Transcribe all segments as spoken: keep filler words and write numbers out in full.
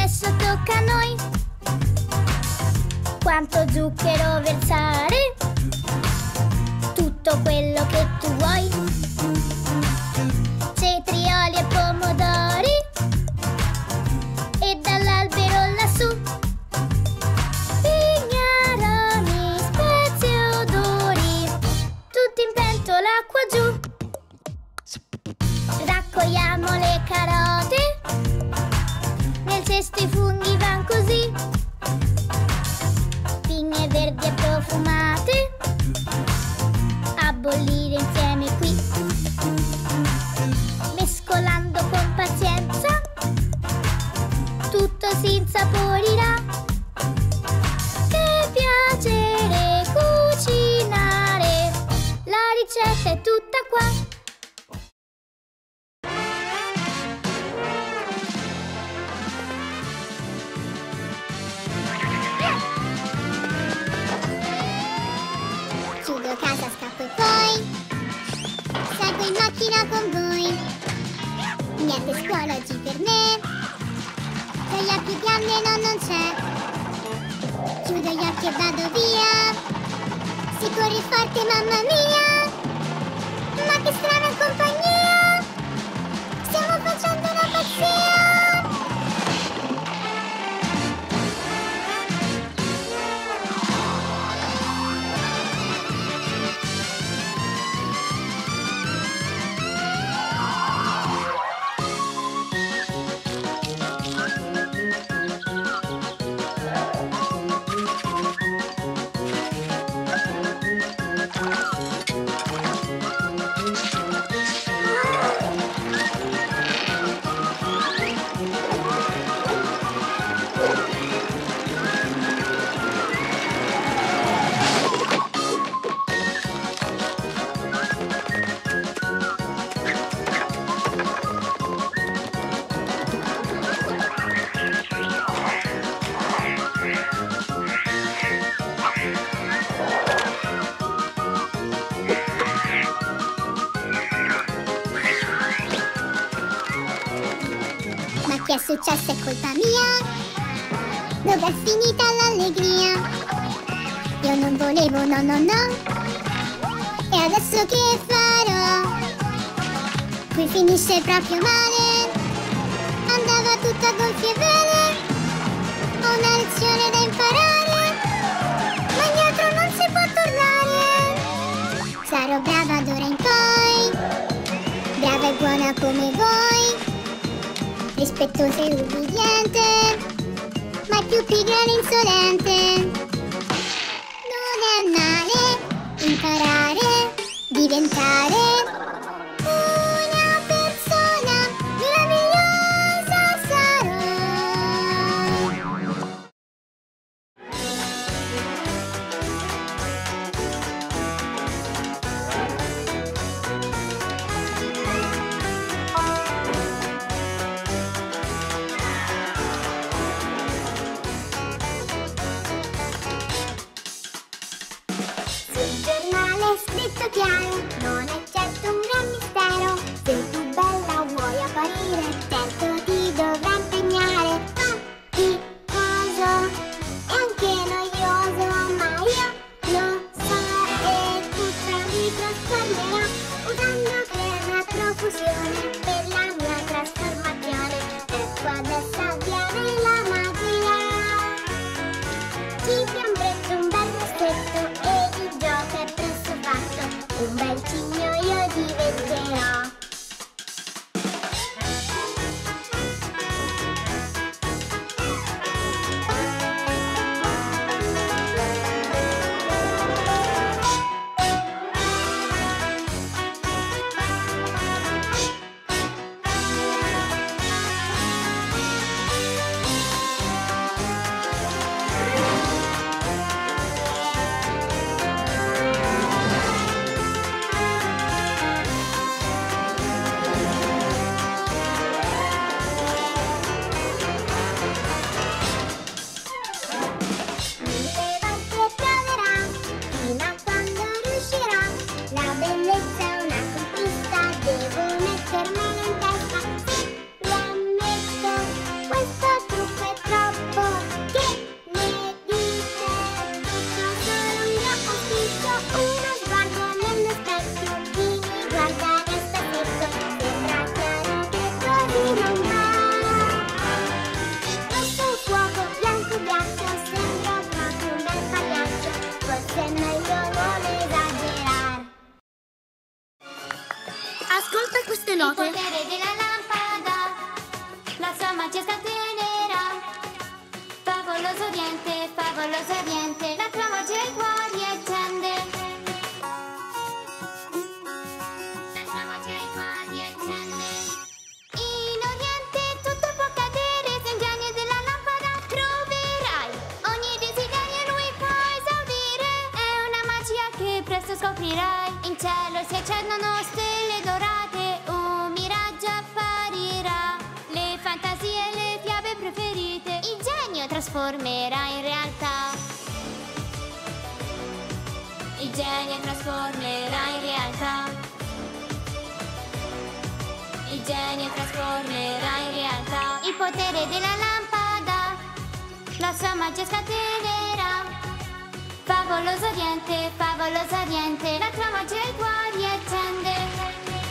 adesso tocca a noi. Quanto zucchero versare? Tutto quello che tu vuoi. Cetrioli e pomodori. E dall'albero lassù pignaroli, spezie e odori. Tutti in pentola qua giù. Raccogliamo le carote. Nel cesto i funghi van così. Pigne verdi e profumate a bollire insieme qui. Mescolando con pazienza tutto si insaporirà. Che piacere cucinare, la ricetta è tutta qua. Chiudo casa, scappo e poi salgo in macchina con voi. Niente scuola oggi per me. Gioia più grande no, non c'è. Chiudo gli occhi e vado via. Si corre forte, mamma mia. Ma che strana compagnia. Stiamo facendo una pazzia. Che è successo è colpa mia. Dov'è finita l'allegria? Io non volevo, no, no, no. E adesso che farò? Qui finisce proprio male. Andava tutto a gonfie vele. Ho una lezione da imparare. Ma indietro non si può tornare. Sarò brava d'ora in poi. Brava e buona come voi. Rispettosa e ubbidiente, ma più pigra e insolente. Non è male imparare, diventare una persona meravigliosa sarò. Scritto chiaro, non è certo un gran mistero. Se tu bella vuoi apparire, certo ti dovrai impegnare. Faticoso e anche noioso, ma io lo so e tutto mi trasformerò, usando per la profusione, per la mia trasformazione. Ecco adesso avviene la magia. Ci piambretto un bel rossetto e il gioco è presto fatto. Un bel cigno note. Il potere della lampada, la sua magia scatenerà. Favoloso Oriente, favoloso Oriente, la tua magia i cuori accende. La tua magia i cuori accende. In Oriente tutto può accadere se un genio della lampada troverai. Ogni desiderio lui può esaudire. È una magia che presto scoprirai. In cielo si accendono stelle dorate, un miraggio apparirà. Le fantasie e le fiabe preferite il genio trasformerà in realtà. Il genio trasformerà in realtà. Il genio trasformerà in realtà. Il potere della lampada, la sua magia scatenerà. Favoloso Oriente, favoloso Oriente, la tua magia i cuori accende.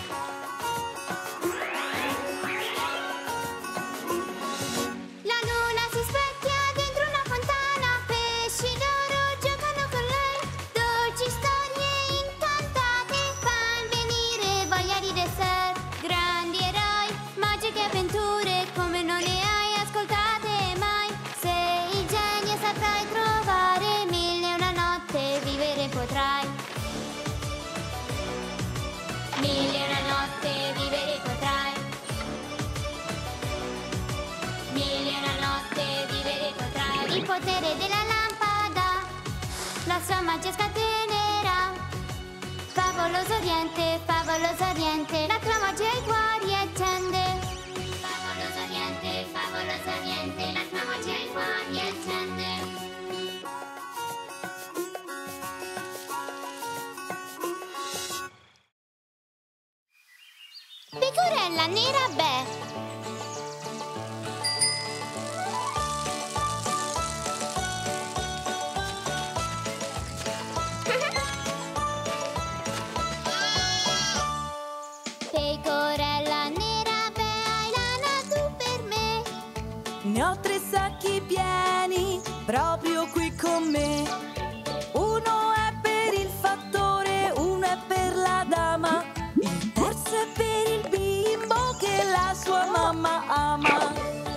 La luna si specchia dentro una fontana, pesci d'oro giocano con lei. Dolci storie incantate fan venire voglia di dessert. Grandi eroi, magiche avventure come non ne hai ascoltate mai. Se il genio saprai trovare, mille e una notte vivere potrai. Mille e una notte vivere potrai. Mille e una notte vivere potrai. Il potere della lampada, la sua magia scatenerà. Favoloso Oriente, favoloso Oriente, la tua magia i cuori accende. Favoloso Oriente, favoloso Oriente, la tua magia i cuori accende. Pecorella nera Beh. Pecorella nera Beh, hai lana tu per me. Ne ho tre sacchi pieni proprio qui con me. Uno è per il fattore, uno è per la dama. Il terzo è per il bimbo che la sua mamma ama.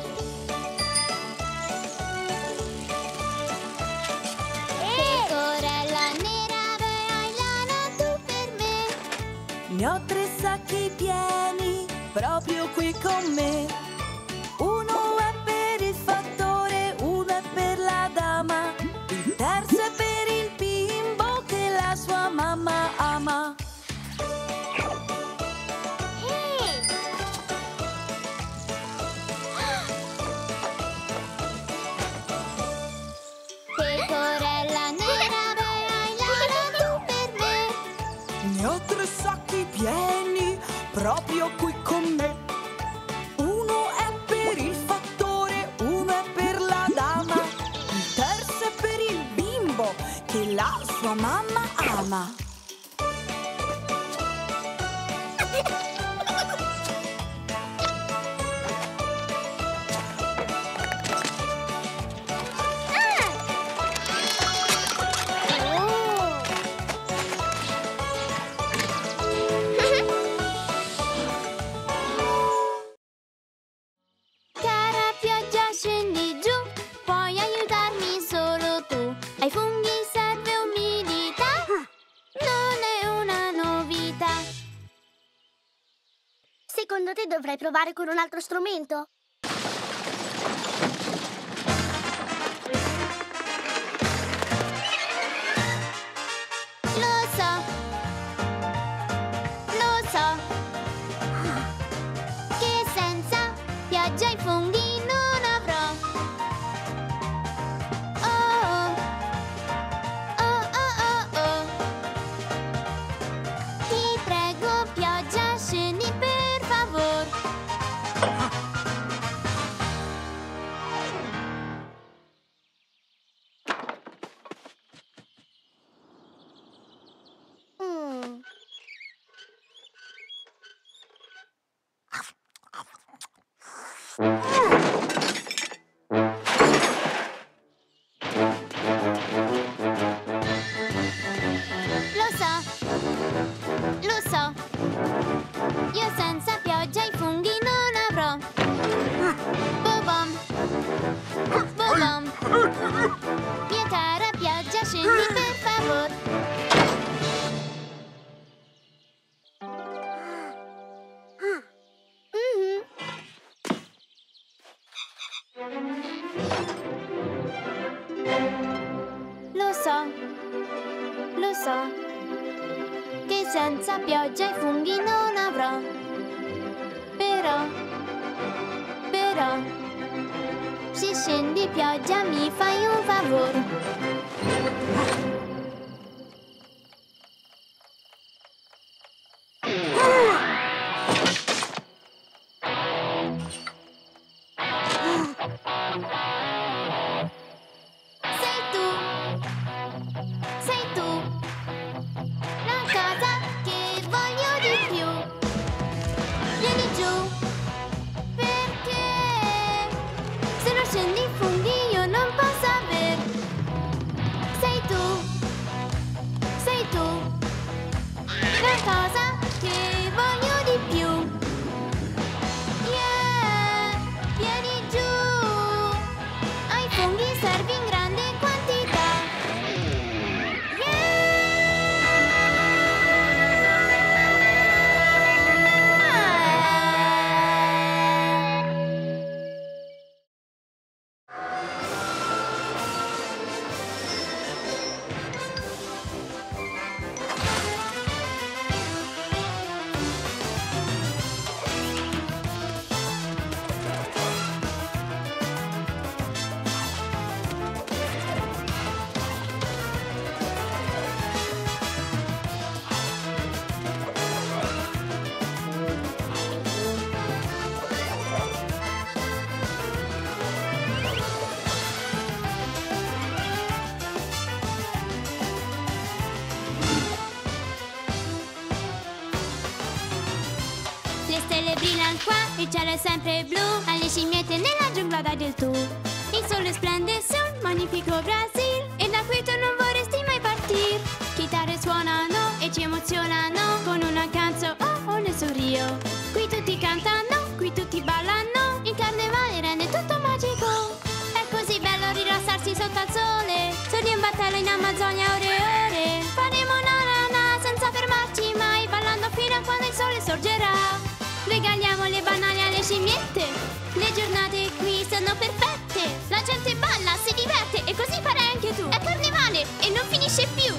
Pecorella nera Beh, hai lana tu per me. Ne ho tre sacchi pieni proprio qui con me. Uno è per il fattore, uno è per la dama. Il terzo è per il bimbo che la sua mamma ama. Pecorella nera Beh, hai lana tu per me. Ne ho tre sacchi pieni proprio qui con me. Uno è per il fattore, uno è per la dama. Il terzo è per il bimbo che la sua mamma ama. Cara pioggia scendi giù, puoi aiutarmi solo tu. Ai funghi serve umidità, non è una novità. Secondo te dovrei provare con un altro strumento? Lo so, lo so, che senza pioggia i funghi non avrò. Oh, oh, oh, oh, oh. Ti prego pioggia scendi per favor. Mm. Lo so, lo so, io senza pioggia per favor. Mhm. Lo so, lo so, che senza pioggia i funghi non avrò. Però, però, se scendi pioggia mi fai un favore. Sei tu, sei tu, la cosa che voglio di più. Vieni giù, perché se non scendi i funghi io non posso aver. Sei tu, sei tu, la cosa che voglio di più. Yeah, vieni giù, ai funghi servi in grande quantità. Le stelle brillano qua, il cielo è sempre blu, alle scimmiette nella giungla dai del tu. Il sole splende sul magnifico Brasil e da qui tu non vorresti mai partir. Chitarre suonano e ci emozionano con una canzone, oh oh ne sorrio. Qui tutti cantano, qui tutti ballano, il carnevale rende tutto magico. È così bello rilassarsi sotto al sole, sogni in battello in Amazzonia ore e ore. Faremo na na na senza fermarci mai, ballando fino a quando il sole sorgerà. Regaliamo le banane alle scimmiette, le giornate qui sono perfette. La gente balla, si diverte e così farai anche tu. È carnevale e non finisce più.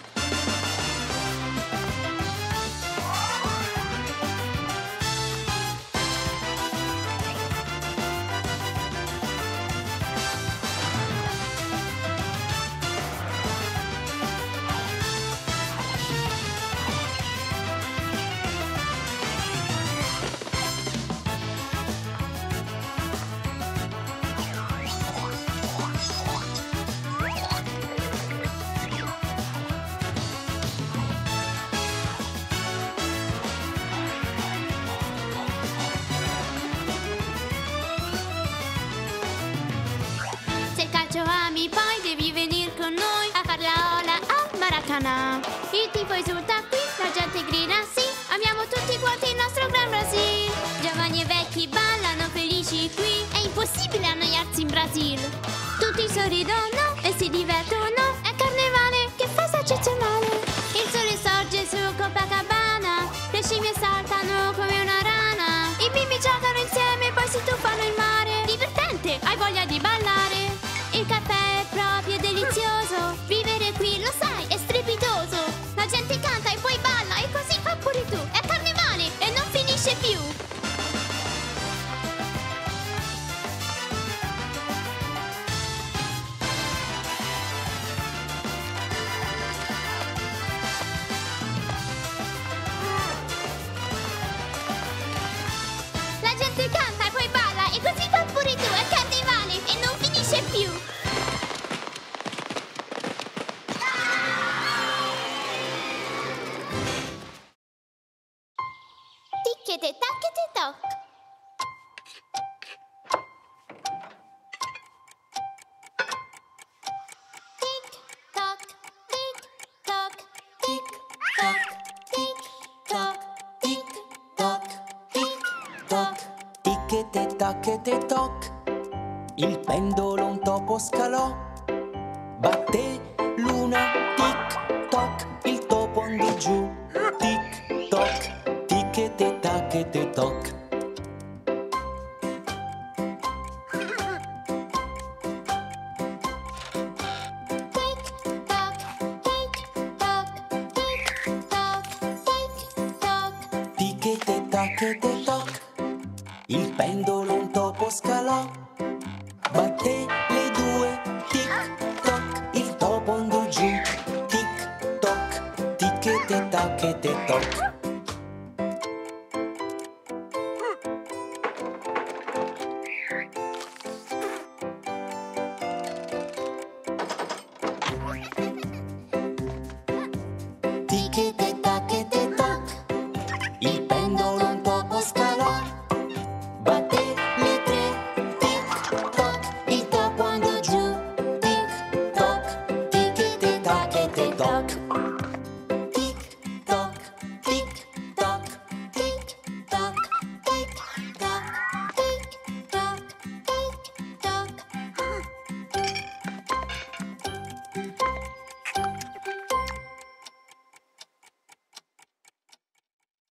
Ami, poi devi venire con noi a far la ola al Maracanã. Il tifo esulta qui, la gente grida sì, amiamo tutti quanti il nostro Gran Brasil. Giovani e vecchi ballano felici qui, è impossibile annoiarsi in Brasil. Tutti sorridono e si divertono, è carnevale, che festa eccezionale. Il sole sorge su Copacabana, le scimmie saltano come una rana. I bimbi giocano insieme, poi si tuffano in mare. Divertente, hai voglia di ballare. Il caffè è proprio delizioso, vivere qui lo sai è strepitoso. La gente canta e poi balla e così fa pure tu. È carnevale e non finisce più. La gente canta e poi balla e così fa pure tu. È carnevale e non finisce più. Ticchete tacchete toc. Tic toc, tic toc, tic toc, tic toc, tic toc, tic toc. Ticchete tacchete toc, il pendolo un topo scalò, batté l'una, tic e te tac e te toc. Il pendolo un topo scalò, batté le due, tic toc. Il topo andò giù, tic toc, tic e te tac e te toc. Tic e te tac e te toc. Il pendolo un topo scalò, batté le tre, tic toc. Il topo andò giù, tic toc, tic e te tac e te toc.